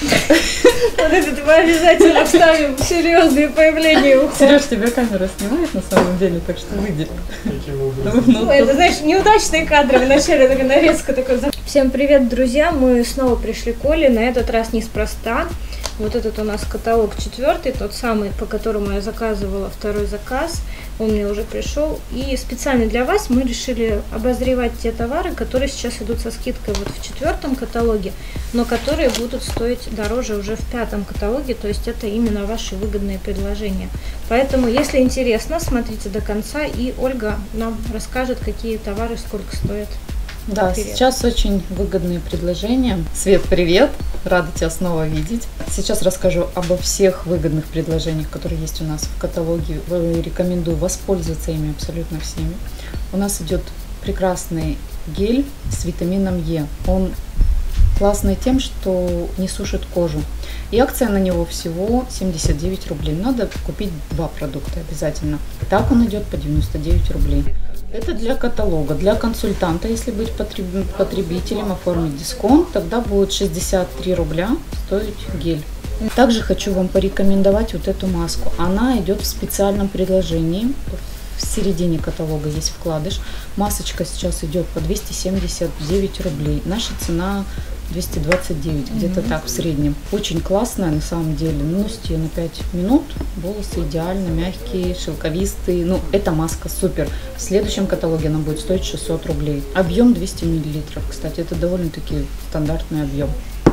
Вот это мы обязательно вставим серьезные появления ухода. Сереж, тебя камера снимает на самом деле, так что выйди. Ну, это, знаешь, неудачные кадры. Вначале такая нарезка такой. Всем привет, друзья! Мы снова пришли к Оле, на этот раз неспроста. Вот этот у нас каталог 4, тот самый, по которому я заказывала второй заказ. Он мне уже пришел. И специально для вас мы решили обозревать те товары, которые сейчас идут со скидкой вот в 4 каталоге, но которые будут стоить дороже уже в 5 каталоге. То есть это именно ваши выгодные предложения. Поэтому, если интересно, смотрите до конца, и Ольга нам расскажет, какие товары сколько стоят. Да, привет. Сейчас очень выгодные предложения. Свет, привет! Рада тебя снова видеть. Сейчас расскажу обо всех выгодных предложениях, которые есть у нас в каталоге. Рекомендую воспользоваться ими абсолютно всеми. У нас идет прекрасный гель с витамином Е. Он классный тем, что не сушит кожу. И акция на него всего 79 рублей. Надо купить 2 продукта обязательно. Так он идет по 99 рублей. Это для каталога, для консультанта, если быть потребителем, оформить дисконт, тогда будет 63 рубля стоить гель. Также хочу вам порекомендовать вот эту маску. Она идет в специальном предложении. В середине каталога есть вкладыш. Масочка сейчас идет по 279 рублей. Наша цена 229, где-то так в среднем. Очень классная на самом деле. Наносите ее на 5 минут. Волосы идеально мягкие, шелковистые. Ну, эта маска супер. В следующем каталоге она будет стоить 600 рублей. Объем 200 миллилитров. Кстати, это довольно-таки стандартный объем.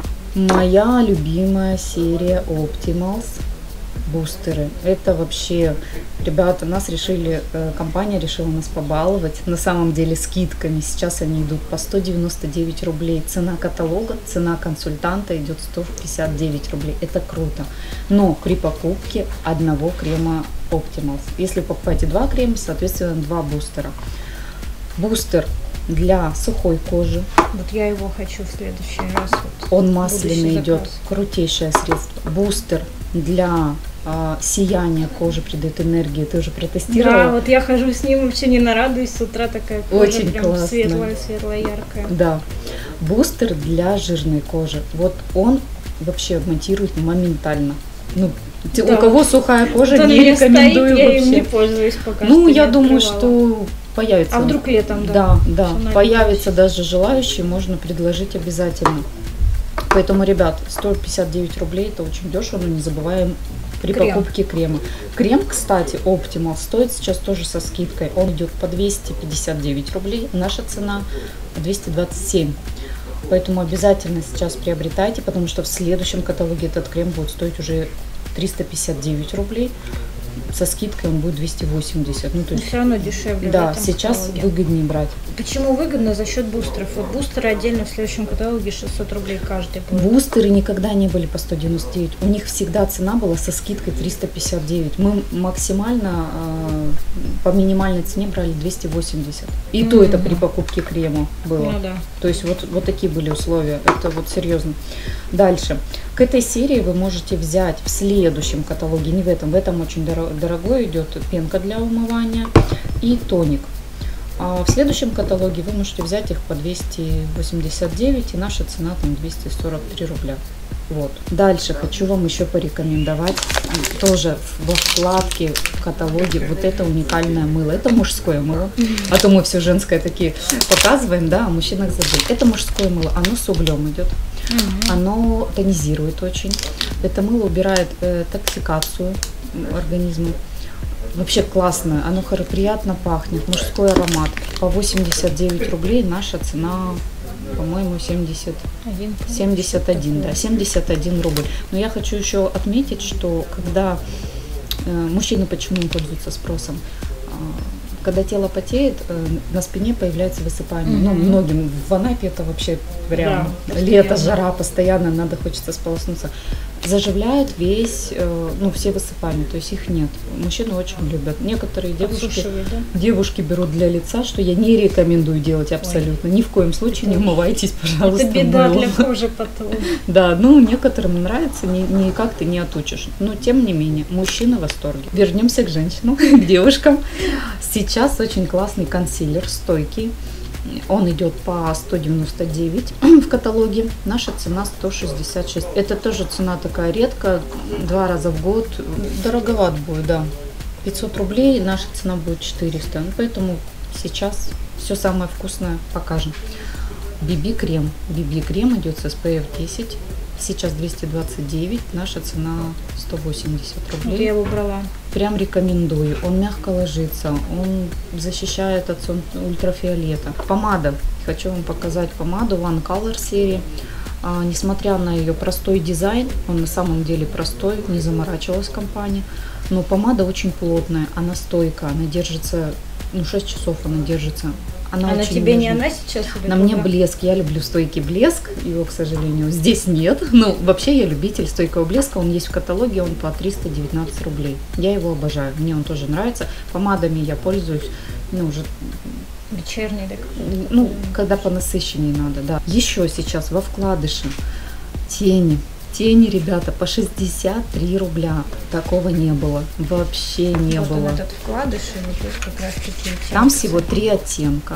Моя любимая серия Optimals. Бустеры. Это вообще, ребята, компания решила нас побаловать. На самом деле скидками. Сейчас они идут по 199 рублей. Цена каталога, цена консультанта идет 159 рублей. Это круто. Но при покупке одного крема Optimals. Если покупаете 2 крема, соответственно 2 бустера. Бустер для сухой кожи. Вот я его хочу в следующий раз. Вот, он масляный идет. Крутейшее средство. Бустер для сияние кожи, придает энергии. Ты уже протестировала? Да, вот я хожу с ним, вообще не нарадуюсь. С утра такая кожа очень прям классно. Светлая, яркая. Да. Бустер для жирной кожи. Вот он вообще монтирует моментально. Ну, да. У кого сухая кожа, не рекомендую стоит, я вообще. им не пользуюсь пока. Ну, я думаю, что появится. А вдруг летом, да? Да. Появится даже желающие, можно предложить обязательно. Поэтому, ребят, 159 рублей, это очень дешево, но не забываем при покупке крема. Крем, кстати, Optimal стоит сейчас тоже со скидкой. Он идет по 259 рублей. Наша цена 227. Поэтому обязательно сейчас приобретайте, потому что в следующем каталоге этот крем будет стоить уже 359 рублей. Со скидкой он будет 280. Ну, то есть, все равно дешевле. Да, сейчас каталоге выгоднее брать. Почему выгодно? За счет бустеров. Вот бустеры отдельно в следующем каталоге 600 рублей каждый будет. Бустеры никогда не были по 199. У них всегда цена была со скидкой 359. Мы максимально по минимальной цене брали 280. И то это при покупке крема было. Ну, да. То есть вот такие были условия. Это вот серьезно. Дальше. К этой серии вы можете взять в следующем каталоге, не в этом. В этом очень дорогой идет пенка для умывания и тоник. А в следующем каталоге вы можете взять их по 289, и наша цена там 243 рубля. Вот. Дальше хочу вам еще порекомендовать тоже во вкладке в каталоге вот это уникальное мыло. Это мужское мыло. А то мы все женское такие показываем, да, о мужчинах забыли. Это мужское мыло, оно с углем идет. Оно тонизирует очень. Это мыло убирает токсикацию организма. Вообще классное, оно приятно пахнет, мужской аромат. По 89 рублей наша цена, по-моему, 71, да, 71 рубль. Но я хочу еще отметить, что когда мужчины почему пользуются спросом, когда тело потеет, на спине появляется высыпание. Ну, многим в Анапе это вообще прям лето, жара, постоянно хочется сполоснуться. Заживляет все высыпания, то есть их нет. Мужчины очень любят. Некоторые девушки берут для лица, что я не рекомендую делать абсолютно. Ни в коем случае не умывайтесь, пожалуйста. Это беда для кожи потом. Да, некоторым нравится, никак ты не отучишь. Но тем не менее, мужчины в восторге. Вернемся к женщинам, к девушкам. Сейчас очень классный консилер, стойкий. Он идет по 199 в каталоге. Наша цена 166. Это тоже цена такая редкая, 2 раза в год. Дороговат будет, да. 500 рублей, наша цена будет 400. Поэтому сейчас все самое вкусное покажем. BB-крем. BB-крем идет с SPF 10. Сейчас 229, наша цена 180 рублей. Вот я его брала. Прям рекомендую. Он мягко ложится, он защищает от ультрафиолета. Помада. Хочу вам показать помаду One Color серии. Несмотря на ее простой дизайн, он на самом деле простой, не заморачивалась компания. Но помада очень плотная, она стойкая, она держится, 6 часов она держится. Она на тебе не она сейчас? На мне блеск. Я люблю стойкий блеск. Его, к сожалению, здесь нет. Ну, вообще я любитель стойкого блеска. Он есть в каталоге, он по 319 рублей. Я его обожаю. Мне он тоже нравится. Помадами я пользуюсь, уже... Вечерний, так? Когда понасыщеннее надо, да. Еще сейчас во вкладыше тени. Тени, ребята, по 63 рубля. Такого не было. Вообще не было. Вот этот вкладыш, и вот как раз такие тени. Там всего 3 оттенка.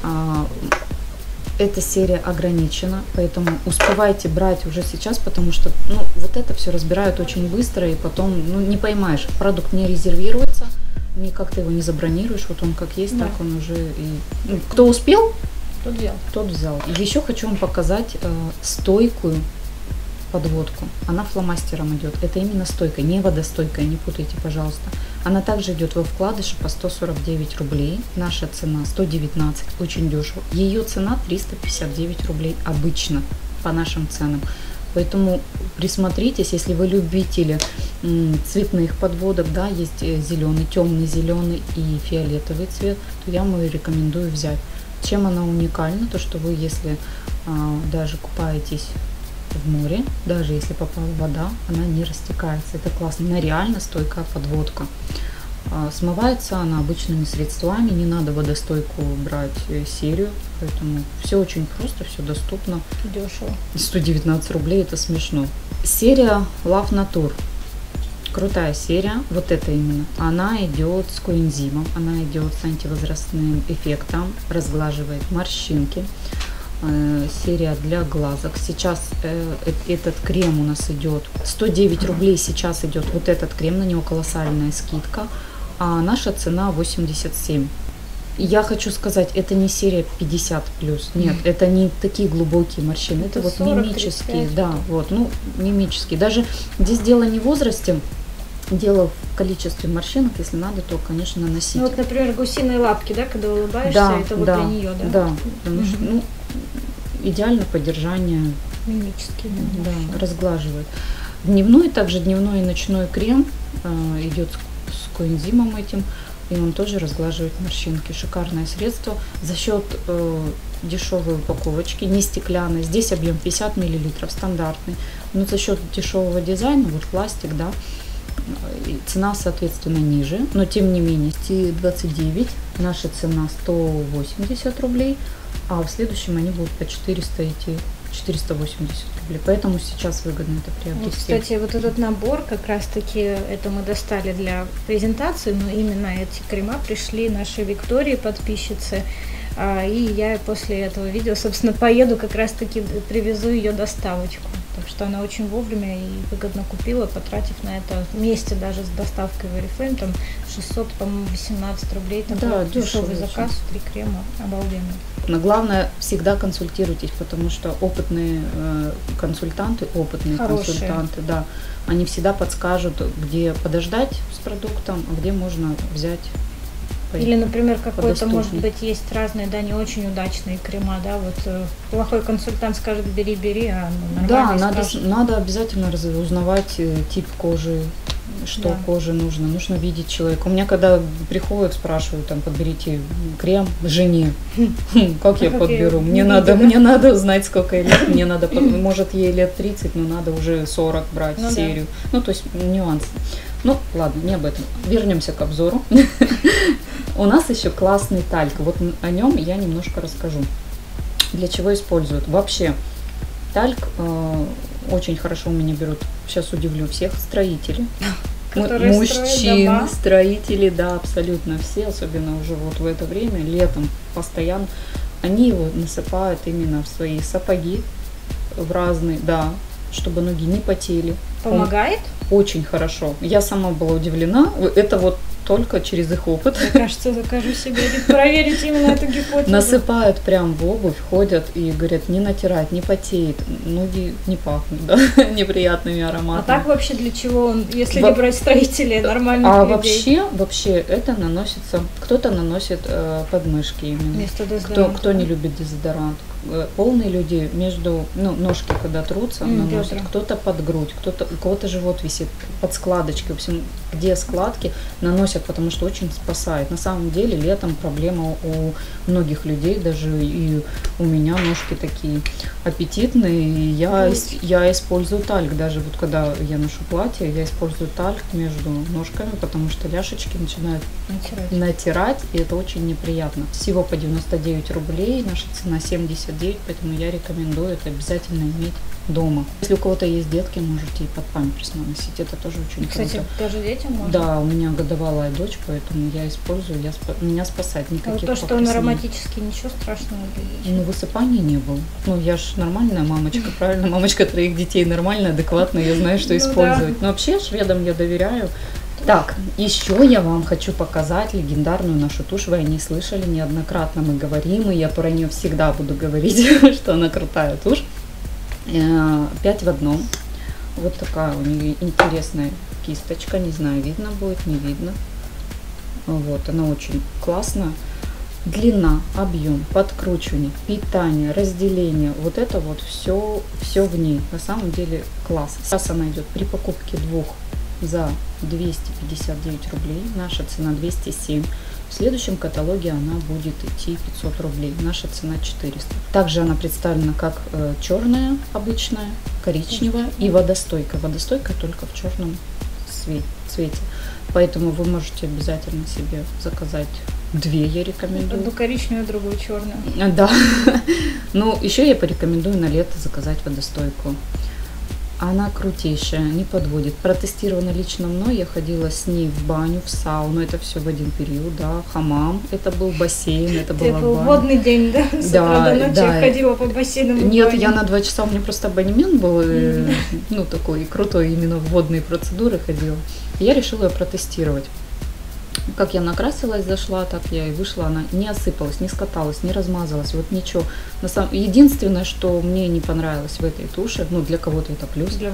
Эта серия ограничена, поэтому успевайте брать уже сейчас, потому что вот это все разбирают очень быстро, и потом не поймаешь. Продукт не резервируется, никак ты его не забронируешь. Вот он как есть, да. Так он уже и... кто успел, тот взял. Еще хочу вам показать стойкую подводку. Она фломастером идет. Это именно стойкая, не водостойкая, не путайте, пожалуйста. Она также идет во вкладыше по 149 рублей. Наша цена 119, очень дешево. Ее цена 359 рублей обычно по нашим ценам. Поэтому присмотритесь, если вы любители цветных подводок, да, есть зеленый, темный зеленый и фиолетовый цвет, то я вам рекомендую взять. Чем она уникальна? То, что вы, если даже купаетесь в море, даже если попала вода, она не растекается. Это классно. Она реально стойкая подводка. Смывается она обычными средствами, не надо водостойку брать серию, поэтому все очень просто, все доступно. Дешево. 119 рублей, это смешно. Серия Love Nature. Крутая серия, вот это именно. Она идет с коэнзимом, она идет с антивозрастным эффектом, разглаживает морщинки. Серия для глазок. Сейчас этот крем у нас идет 109 рублей. Сейчас идет вот этот крем, на него колоссальная скидка, а наша цена 87. Я хочу сказать, это не серия 50+, нет, это не такие глубокие морщины, это вот 40, мимические, 35, да, вот, мимические. Даже здесь дело не в возрасте, дело в количестве морщинок. Если надо, то, конечно, наносить. Вот, например, гусиные лапки, да, когда улыбаешься, да, это вот для нее, да? Да, потому что, идеально поддержание. Мимические. Да, разглаживает. Дневной, также дневной и ночной крем идет с коэнзимом этим, и он тоже разглаживает морщинки. Шикарное средство за счет дешевой упаковочки, не стеклянной. Здесь объем 50 мл, стандартный. Но за счет дешевого дизайна, вот пластик, да, цена, соответственно, ниже, но тем не менее 29, наша цена 180 рублей, а в следующем они будут по 400 идти, 480 рублей, поэтому сейчас выгодно это приобрести. Вот, кстати, вот этот набор, как раз таки, это мы достали для презентации, но именно эти крема пришли нашей Виктории, подписчице, и я после этого видео, собственно, поеду, как раз таки привезу ее доставочку. Так что она очень вовремя и выгодно купила, потратив на это вместе даже с доставкой в Oriflame, там 600, по-моему, 18 рублей, там да, дешевый заказ, 3 крема, обалденно. Но главное, всегда консультируйтесь, потому что опытные консультанты, консультанты, да, они всегда подскажут, где подождать с продуктом, а где можно взять. Или, например, какой-то, может быть, есть разные, да, не очень удачные крема, да, вот плохой консультант скажет, бери, а нормальный скажет. Надо обязательно узнавать тип кожи, что коже нужно видеть человека. У меня, когда приходят, спрашивают, там, подберите крем жене, как я подберу? Мне надо узнать, сколько ей лет, мне надо, может, ей лет 30, но надо уже 40 брать серию, то есть нюансы. Ладно, не об этом. Вернемся к обзору. У нас еще классный тальк. Вот о нем я немножко расскажу. Для чего используют? Вообще, тальк очень хорошо у меня берут, сейчас удивлю всех, строители. Мужчины, строители, да, абсолютно все, особенно уже вот в это время, летом постоянно. Они его насыпают именно в свои сапоги, в разные, да, чтобы ноги не потели. Помогает? Очень хорошо. Я сама была удивлена. Это вот только через их опыт. Мне кажется, закажу себе проверить именно эту гипотезу. Насыпают прям в обувь, ходят и говорят, не натирать, не потеет, ноги не пахнут, да, неприятными ароматами. А так вообще для чего он, если не брать строителей, нормальных людей? Вообще это наносится, кто-то наносит подмышки именно. Вместо дезодоранта. Кто не любит дезодорант. Полные люди между, ножки когда трутся, наносят, кто-то под грудь, у кого-то живот висит, под складочки, в общем, где складки наносят, потому что очень спасает. На самом деле летом проблема у многих людей, даже и у меня ножки такие аппетитные, и я использую тальк, даже вот когда я ношу платье, я использую тальк между ножками, потому что ляшечки начинают натирать, и это очень неприятно. Всего по 99 рублей, наша цена 79, поэтому я рекомендую это обязательно иметь дома. Если у кого-то есть детки, можете и под памперс наносить, это тоже очень круто. Кстати, даже детям можно? Да, у меня годовалая дочь, поэтому я использую, меня спасает, никаких то, что он ароматический, ничего страшного? Высыпаний не было. Я ж нормальная мамочка, правильно? Мамочка 3 детей, нормальная, адекватная, я знаю, что использовать. Но вообще шведам я доверяю. Так, еще я вам хочу показать легендарную нашу тушь. Вы о ней слышали неоднократно, мы говорим, и я про нее всегда буду говорить, что она крутая тушь. 5 в одном. Вот такая у нее интересная кисточка, не знаю, видно будет, не видно. Вот, она очень классная. Длина, объем, подкручивание, питание, разделение, вот это вот все в ней. На самом деле класс. Сейчас она идет при покупке 2 за 259 рублей, наша цена 207. В следующем каталоге она будет идти 500 рублей, наша цена 400. Также она представлена как черная, обычная, коричневая и водостойкая. Водостойкая только в черном цвете. Поэтому вы можете обязательно себе заказать 2, я рекомендую. Одну коричневую, другую черную. Да. Ну, еще я порекомендую на лето заказать водостойкую. Она крутейшая, не подводит. Протестирована лично мной, я ходила с ней в баню, в сауну, это все в один период, да, хамам, это был бассейн, это была баня. Водный день, да? С утра до ночи я ходила по бассейнам. Нет, я на 2 часа, у меня просто абонемент был, такой крутой, именно в водные процедуры ходила. Я решила ее протестировать. Как я накрасилась, зашла, так я и вышла, она не осыпалась, не скаталась, не размазалась, вот ничего. Единственное, что мне не понравилось в этой туше, для кого-то это плюс. Для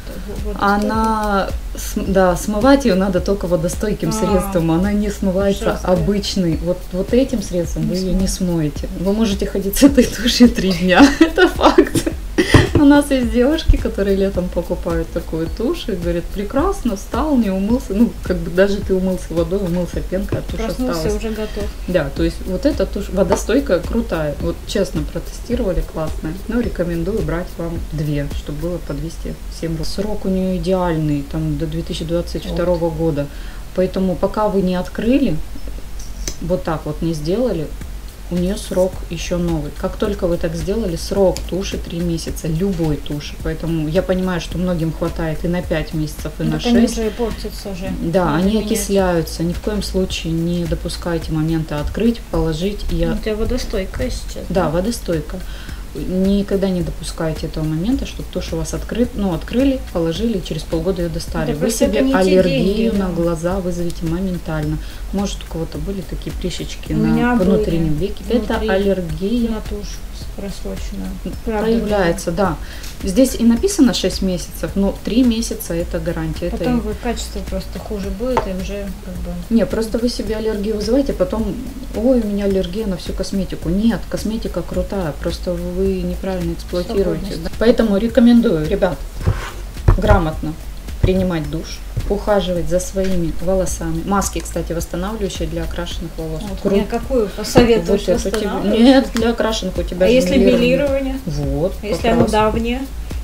она, да, смывать ее надо только водостойким средством, она не смывается обычной. Вот этим средством вы ее не смоете. Вы можете ходить с этой тушью 3 дня, это факт. У нас есть девушки, которые летом покупают такую тушь и говорят, прекрасно, встал, не умылся, даже ты умылся водой, умылся пенкой, а тушь осталась. Проснулся, уже готов. Да, то есть вот эта тушь водостойкая, крутая, вот честно протестировали, классная, рекомендую брать вам 2, чтобы было по 207 рублей. Срок у нее идеальный, там до 2022 года, поэтому пока вы не открыли, вот так вот не сделали, у нее срок еще новый. Как только вы так сделали, срок туши 3 месяца, любой туши. Поэтому я понимаю, что многим хватает и на 5 месяцев, и на 6. Они уже портятся же. Да, они окисляются. Ни в коем случае не допускайте момента открыть, положить. Это водостойкая сейчас. Да, водостойкая. Никогда не допускайте этого момента, чтобы тушь у вас открыли, положили, и через полгода ее достали. Вы себе аллергию на глаза вызовете моментально. Может, у кого-то были такие прыщички на внутреннем веке. Это аллергия. На тушь просроченная. Проявляется, да. Здесь и написано 6 месяцев, но 3 месяца это гарантия. Потом качество просто хуже будет, и уже Не, просто вы себе аллергию вызываете, потом, ой, у меня аллергия на всю косметику. Нет, косметика крутая, просто вы неправильно эксплуатируете. Да? Поэтому рекомендую, ребят, грамотно принимать душ, ухаживать за своими волосами. Маски, кстати, восстанавливающие для окрашенных волос. Какую посоветуешь Нет, для окрашенных у тебя если мелирование? Вот. Если оно давнее?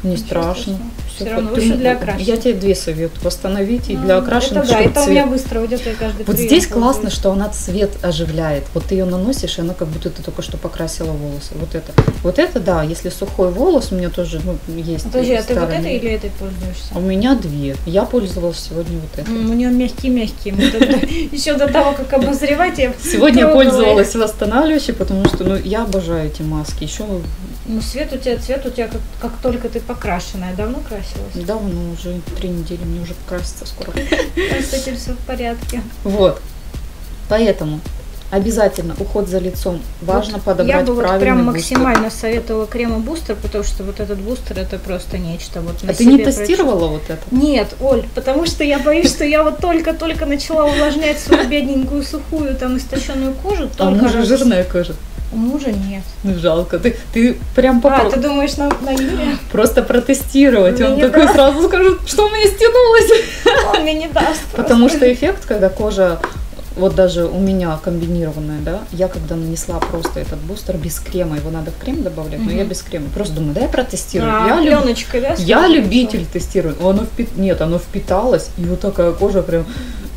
Не страшно. Все равно лучше для окрашивания. Я тебе две советую. Восстановить и для окрашивания. Это да, это у меня быстро уйдет, я каждый Вот здесь классно, что она цвет оживляет. Вот ты ее наносишь, и она как будто ты только что покрасила волосы. Вот это. Вот это да, если сухой волос, у меня тоже есть. Подожди, а ты вот этой или этой пользуешься? У меня две. Я пользовалась сегодня вот этой. У нее мягкие-мягкие. Еще до того, как обозревать, я сегодня я пользовалась восстанавливающей, потому что я обожаю эти маски. Еще цвет у тебя как только ты покрашенная. Давно красилась? Давно, уже 3 недели, мне уже покраситься скоро. С этим все в порядке. Вот. Поэтому обязательно уход за лицом. Важно подобрать правильный бустер. Я бы прям максимально советовала крема-бустер, потому что вот этот бустер это просто нечто. Вот а ты не тестировала вот это? Нет, Оль, потому что я боюсь, что я вот только-только начала увлажнять свою бедненькую, сухую, там, истощенную кожу. А у мужа жирная кожа? У мужа нет. Ну жалко, ты прям попробуй. А, ты думаешь на Юре? Просто протестировать. Он такой сразу скажет, что у меня стянулось. Он мне не даст. Потому что эффект, когда кожа, вот даже у меня комбинированная, да, я когда нанесла просто этот бустер без крема, его надо в крем добавлять, но я без крема. Просто думаю, дай протестирую. Пленочкой, да? Я любитель тестировать. Оно впиталось, и вот такая кожа прям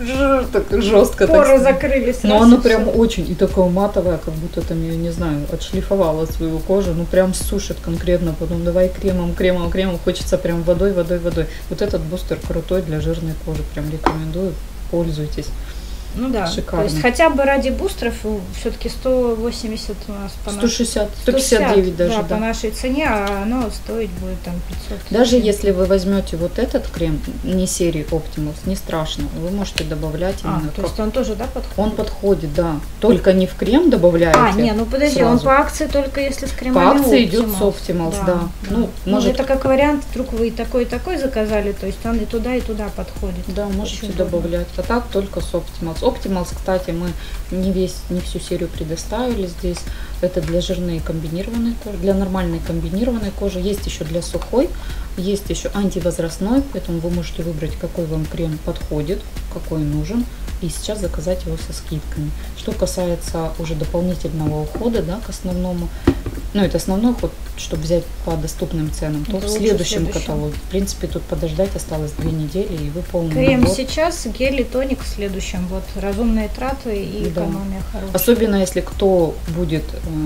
так жестко. Поры закрылись. Но оно прям очень, и такое матовое, как будто там, я не знаю, отшлифовала свою кожу, ну прям сушит конкретно, потом давай кремом, хочется прям водой. Вот этот бустер крутой для жирной кожи, прям рекомендую, пользуйтесь. Ну да, шикарно. То есть хотя бы ради бустеров все-таки 180 у нас по 160, 159 даже, да, по нашей цене, а оно стоить будет там 500. Даже если вы возьмете вот этот крем, не серии Optimus, не страшно, вы можете добавлять именно. То есть он тоже, да, подходит? Он подходит, да. Только не в крем добавляете. Ну подожди, сразу. Он по акции только если с кремами По акции Optimus. идет с Optimus, да. Ну, может... это как вариант, вдруг вы и такой заказали, то есть он и туда подходит. Да, можете добавлять. А так только с Optimus. Optimus, кстати, мы не всю серию предоставили здесь. Это для жирной комбинированной кожи, для нормальной комбинированной кожи. Есть еще для сухой, есть еще антивозрастной, поэтому вы можете выбрать, какой вам крем подходит, какой нужен, и сейчас заказать его со скидками. Что касается уже дополнительного ухода, да, к основному, это основной уход, чтобы взять по доступным ценам, то в следующем каталоге. В принципе, тут подождать осталось 2 недели, и вы полный крем набор. Сейчас, гель и тоник в следующем. Вот разумные траты и экономия хорошая. Особенно если кто будет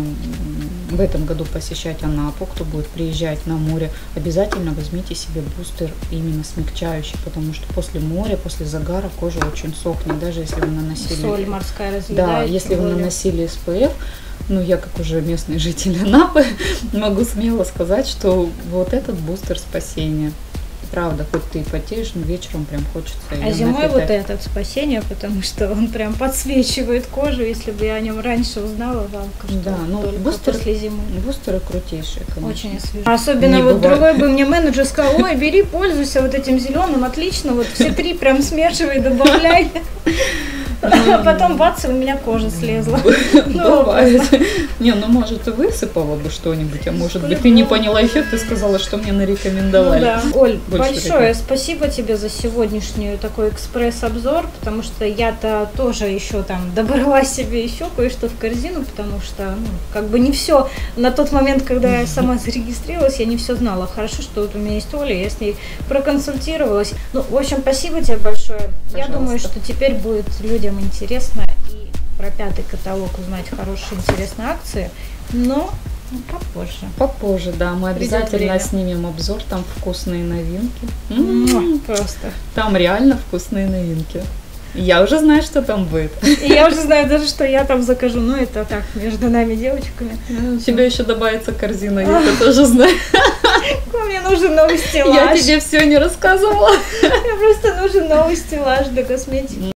в этом году посещать Анапу, кто будет приезжать на море, обязательно возьмите себе бустер именно смягчающий, потому что после моря, после загара кожа очень сохнет, даже если вы наносили... Соль морская разъедает. Да, если вы наносили SPF, я как уже местный житель Анапы могу смело сказать, что вот этот бустер спасения. Правда, хоть ты и потеешь, но вечером прям хочется. А зимой вот этот спасение, потому что он прям подсвечивает кожу. Если бы я о нем раньше узнала, жалко, что бустер, после зимы. Бустеры крутейшие, конечно. Очень освежающие. Особенно вот другой бы мне менеджер сказал, ой, бери, пользуйся вот этим зеленым, отлично, вот все 3 прям смешивай, добавляй. А потом бац, у меня кожа слезла. Бывает. Может, и высыпала бы что-нибудь, а может быть, ты не поняла эффект и сказала, что мне нарекомендовали. Оль, большое спасибо тебе за сегодняшний такой экспресс-обзор, потому что я-то тоже еще там добрала себе еще кое-что в корзину, потому что, не все на тот момент, когда я сама зарегистрировалась, я не все знала. Хорошо, что вот у меня есть Оля, я с ней проконсультировалась. В общем, спасибо тебе большое. Пожалуйста. Я думаю, что теперь будет людям интересно и про 5-й каталог узнать хорошие, интересные акции, но попозже. Попозже, да. Мы обязательно снимем обзор, там вкусные новинки. Просто. Там реально вкусные новинки. Я уже знаю, что там будет. И я уже знаю даже, что я там закажу. Это так, между нами девочками. Тебе еще добавится корзина, я это тоже знаю. Мне нужен новый стеллаж. Я тебе все не рассказывала. Мне просто нужен новый стеллаж для косметики.